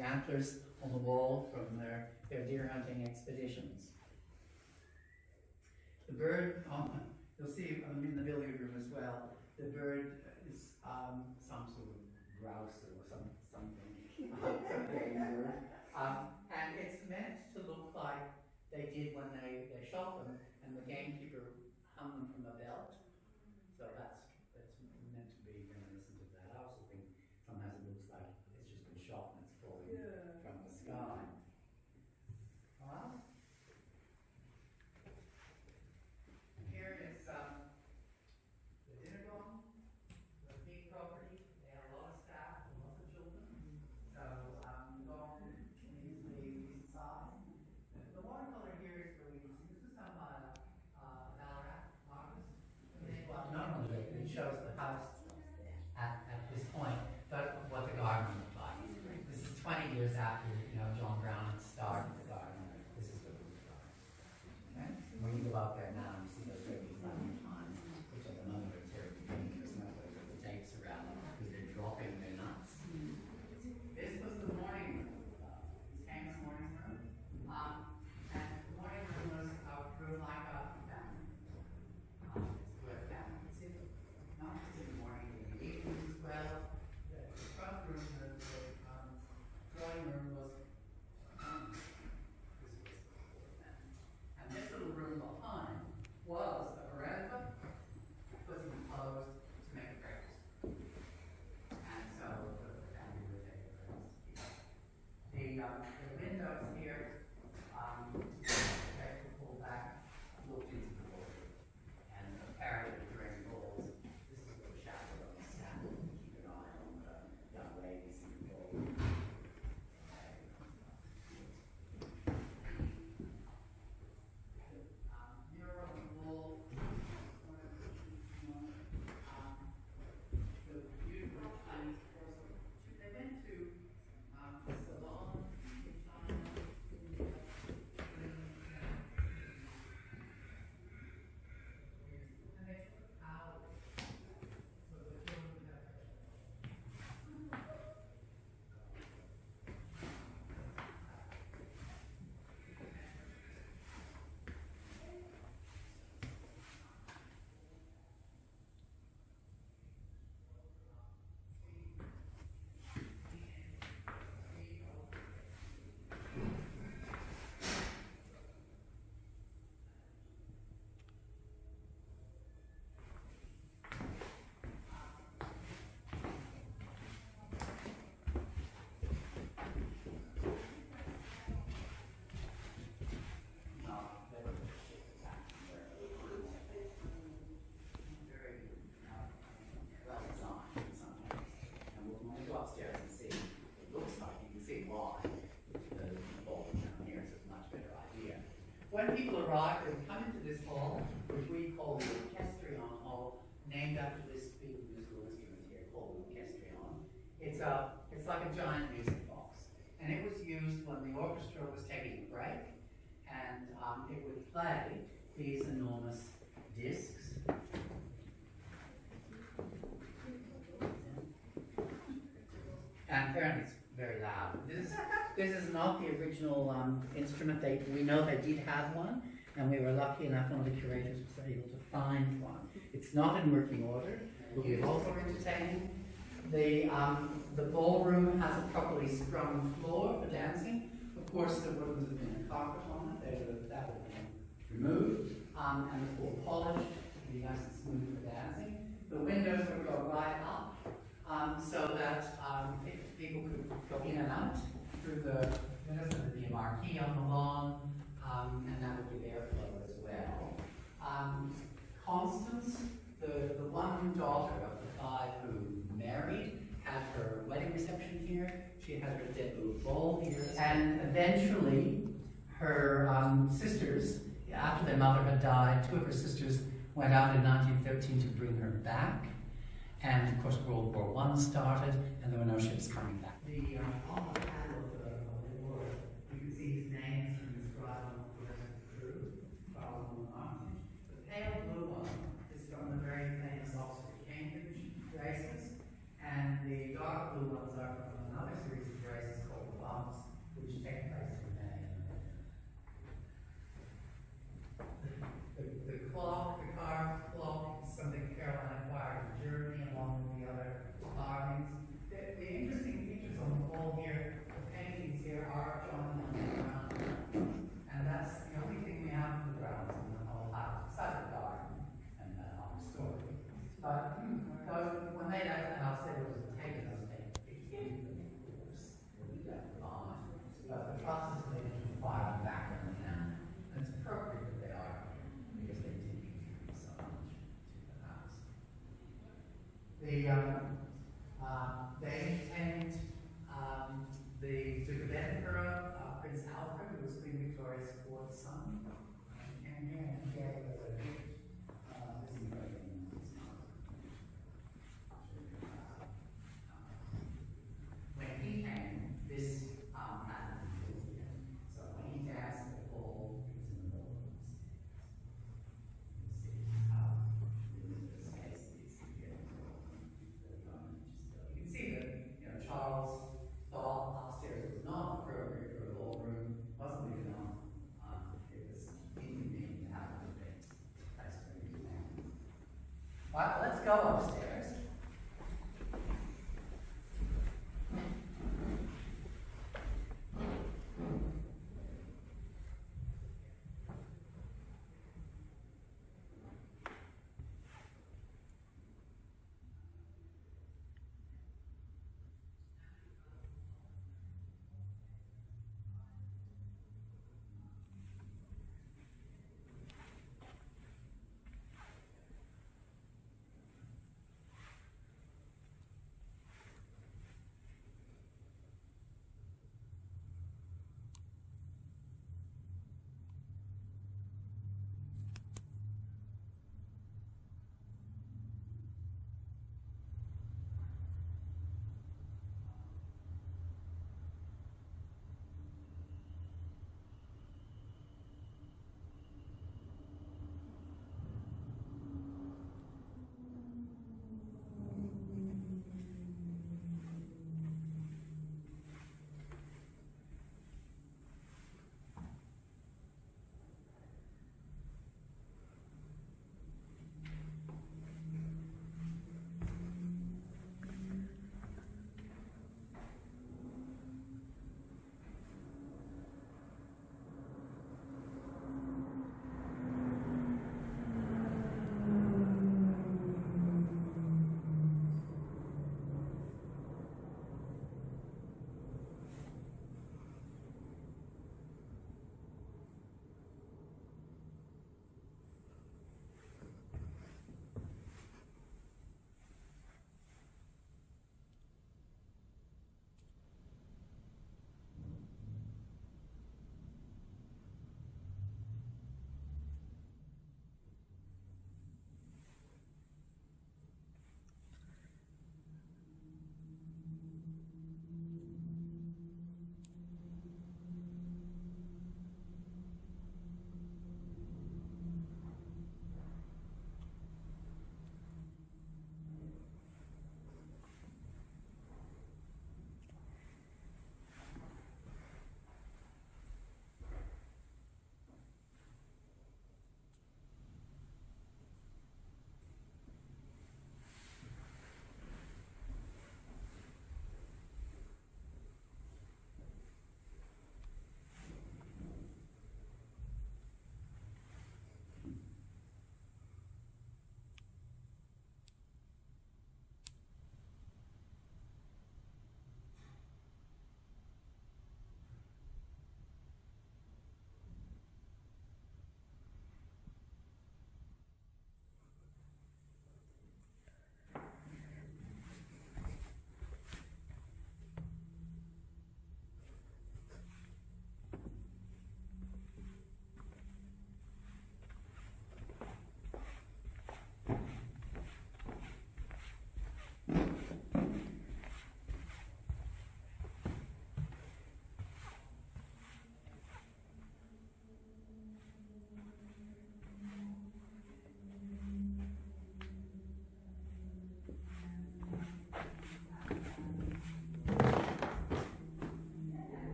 the antlers on the wall from their deer hunting expeditions. The bird, you'll see in the billiard room as well, the bird is some sort of grouse or something, some game bird. And it's meant to look like they did when they shot them, and the gamekeeper hung them from a belt. So that's meant to be reminiscent of that. I also think sometimes it looks like it's just been shot and it's falling from the sky. Well, here is the dinner gong, the big property. They have a lot of staff and lots of children. So the gong is usually decent size. The watercolor here is for this is some Ballarat artist. Not only it shows the house at this point, but what the garden looked like. This is 20 years after John Brown had started the garden. This is what it looked like. Okay? When you go out there now, you see those great big lemon pines, which at the moment are terribly dangerous. Now they put the tapes around them because they're dropping their nuts. This was the morning room. This famous morning room. And the morning room was a room like a family. It's where the family would sit. Not just in the morning, in the evenings as well. The front room, the drawing room was and this little room behind was a veranda, was enclosed to make a breakfast. And so the family would take a breakfast. The windows here, they could pull back, looked into the water, and apparently during bowls, this is where the chaperones sat to keep an eye on the young ladies in the bowl. Mural on the wall, the beautiful Chinese porcelain. They went to Ceylon in China, India, and they took out so the children could have their upstairs and see. It looks like you can see why the bulb down here, so it's a much better idea. When people arrive, they come into this hall, which we call the Orchestrion Hall, named after this big musical instrument here called the Orchestrion. It's like a giant music box, and it was used when the orchestra was taking a break, and it would play these enormous discs. And apparently it's very loud. This is not the original instrument. We know they did have one, and we were lucky enough, one of the curators was able to find one. It's not in working order. It will be also entertaining. The ballroom has a properly sprung floor for dancing. Of course, there wouldn't have been a carpet on it. That would have been removed, and the floor polished to be nice and smooth for dancing. The windows would go right up. So that people could go in and out through the windows. There would be a marquee on the lawn, and that would give airflow as well. Constance, the one daughter of the five who married, had her wedding reception here. She had her debut ball here. And eventually, her sisters, after their mother had died, two of her sisters went out in 1913 to bring her back. And of course, World War I started, and there were no ships coming back. On the panel of the war, you can see his names and inscribed on the rest of the crew, Charles and Martin. The pale blue one is from the very famous Oxford Cambridge races, and the dark blue ones are from another series of races called the Bob made out, and I'll say there was a taken, I was taken, of course, we got bought, but the process of making them file back on the town, and it's appropriate that they are, because they do contribute so much to the house. They maintained, the Duke of Edinburgh, Prince Alfred, who was Queen Victoria's fourth son, came here and gave us a gift. When he came, this had been built yet. So when he danced the ball, it was in the middle of the stairs. In this case, it's here. You can see that,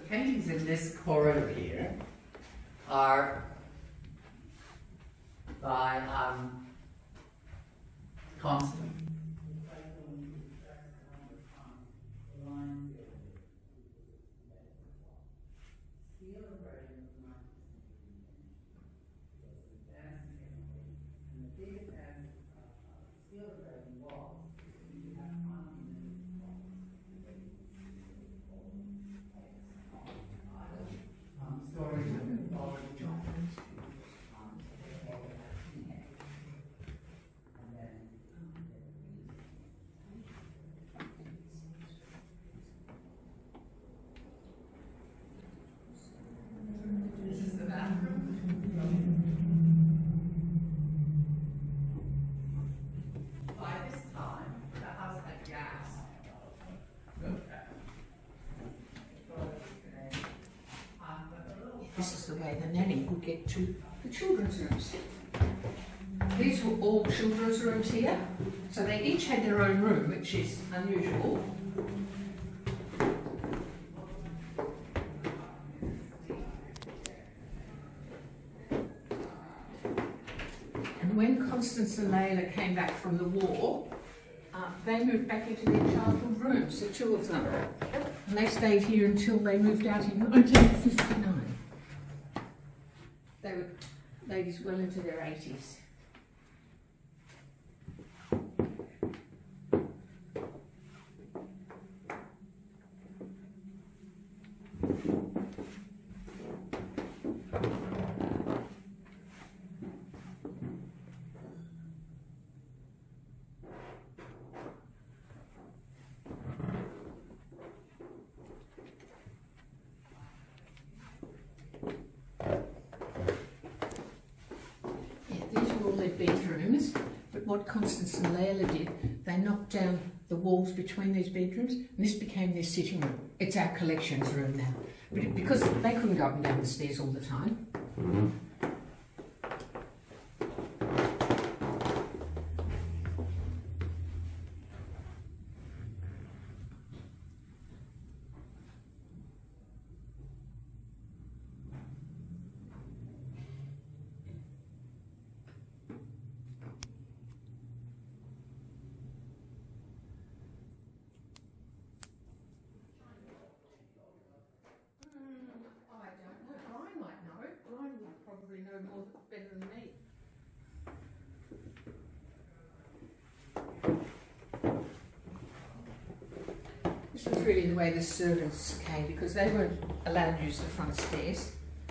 paintings in this corridor here are by Constant. This is the way the nanny would get to the children's rooms. These were all children's rooms here, so they each had their own room, which is unusual. And when Constance and Layla came back from the war, they moved back into their childhood rooms, the two of them. And they stayed here until they moved out in 1959. They were ladies well into their 80s. Bedrooms, but what Constance and Layla did, they knocked down the walls between these bedrooms and this became their sitting room. It's our collections room now, but because they couldn't go up and down the stairs all the time. Know more better than me. This was really the way the servants came because they weren't allowed to use the front stairs.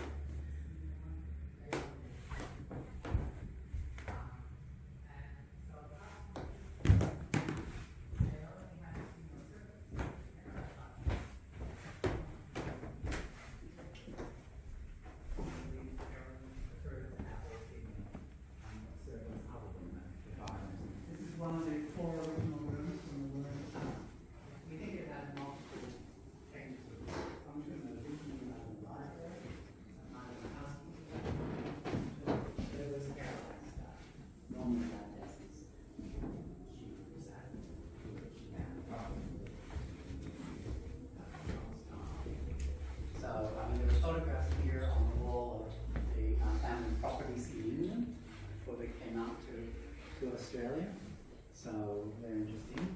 Photographs here on the wall of the family property scheme before they came out to Australia. So very interesting.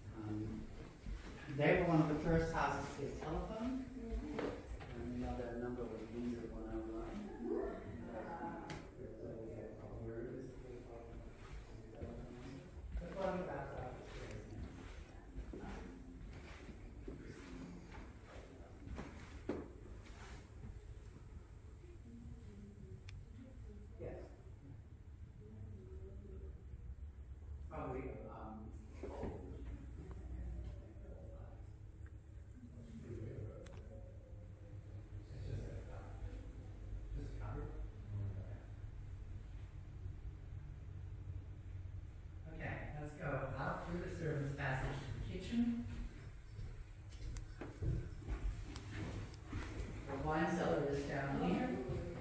They were one of the first houses to get telephone. And the other number was Windsor 101. The photographs are upstairs. Probably, okay, let's go out through the servants' passage to the kitchen. The wine cellar is down here.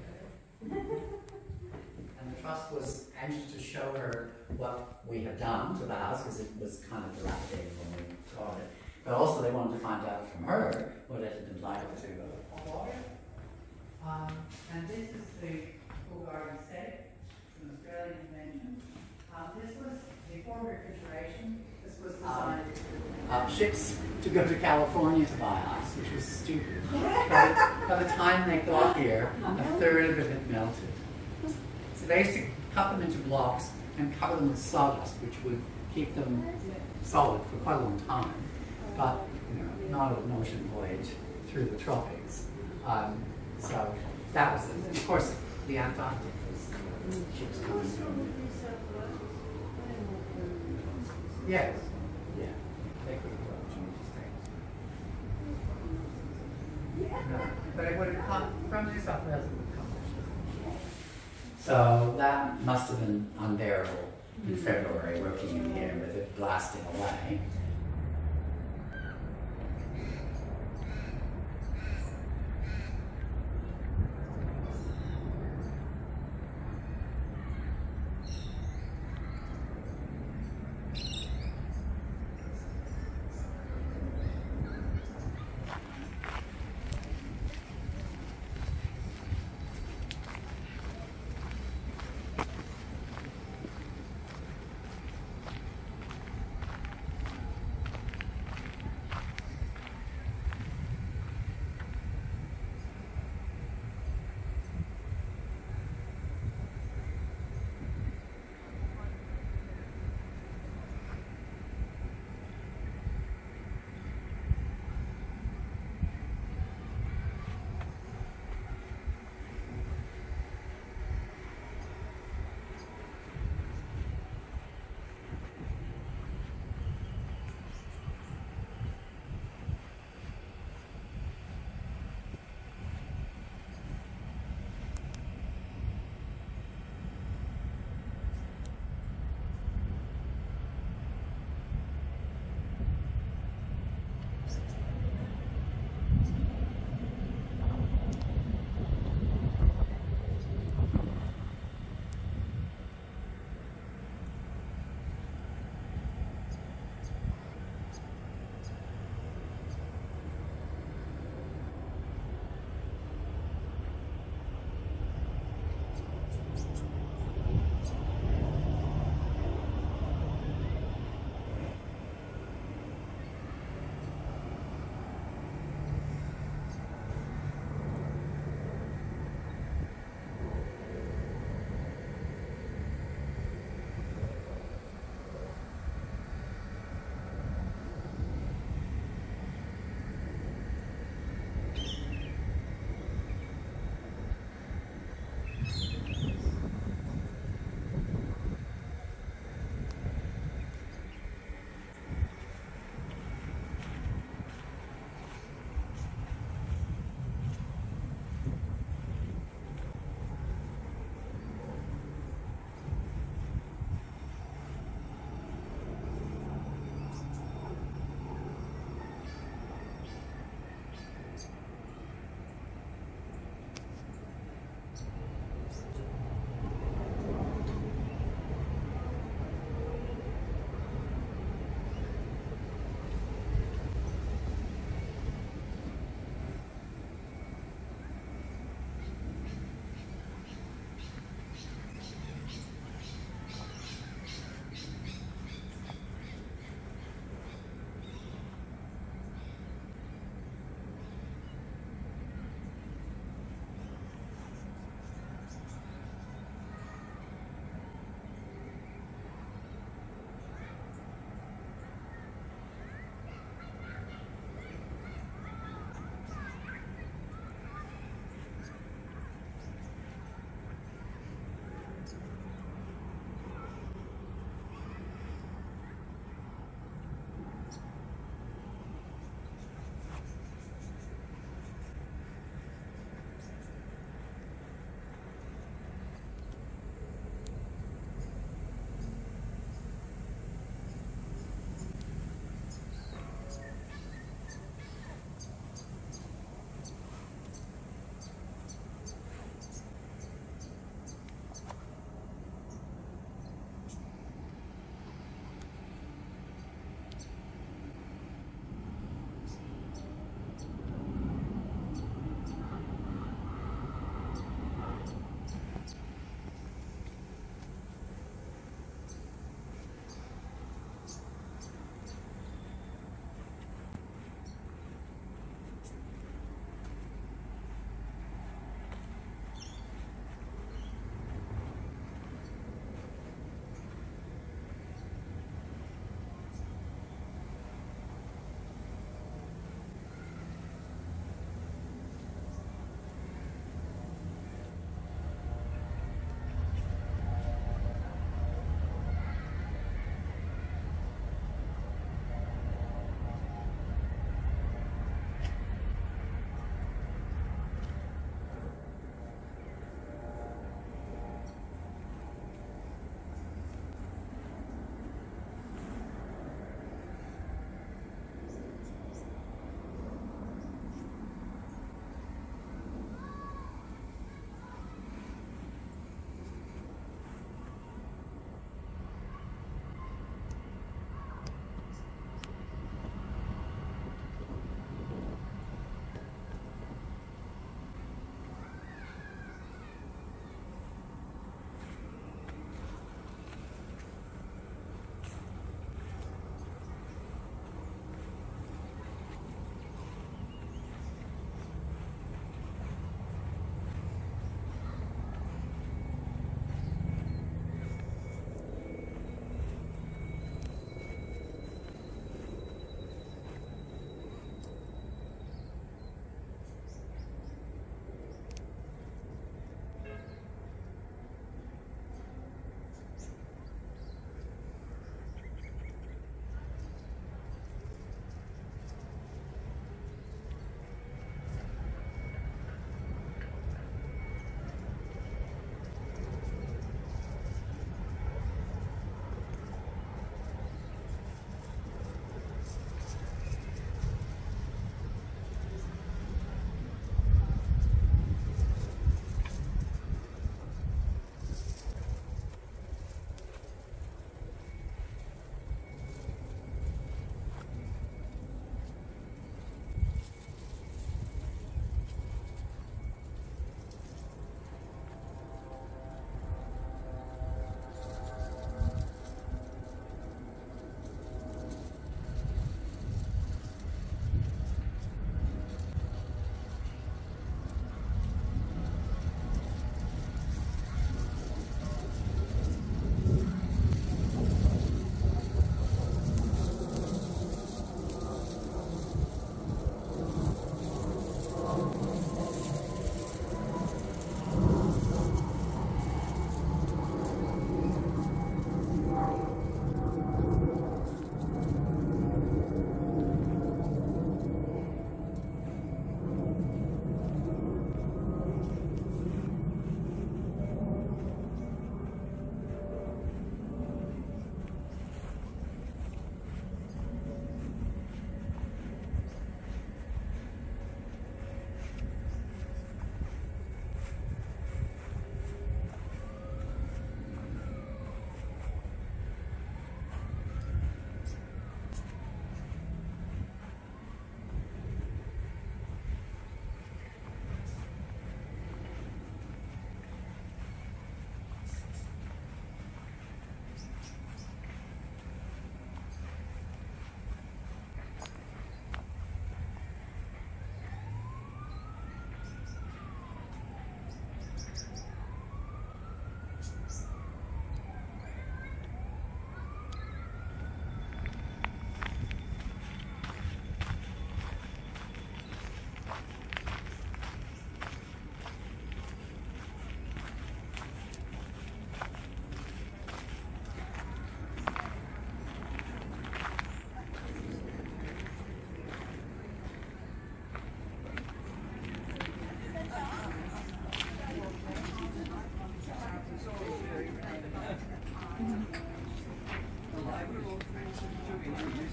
And the trust was anxious to show her what we had done to the house because it was kind of dilapidated when we got it. But also they wanted to find out from her what it had been like to water. And this is the Cool Garden Safe. It's an Australian invention. This was before refrigeration. This was designed ships to go to California to buy ice, which was stupid. By the time they got here, a third of it had melted. So they used to cut them into blocks and cover them with sawdust, which would keep them solid for quite a long time. But not an ocean voyage through the tropics. So that was it. Of course, the Antarctic was ships coming from. Yes. Yeah. They could have brought United States. No. But it would have come from New South Wales. It would have come. So that must have been unbearable in February, working in here with it blasting away.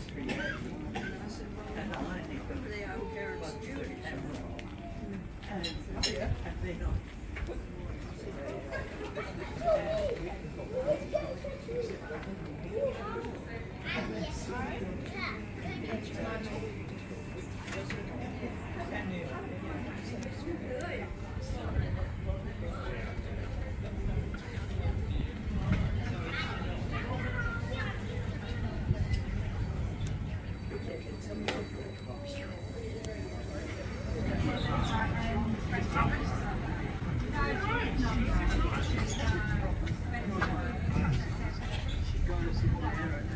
They are parents too. And they don't. She's going to see the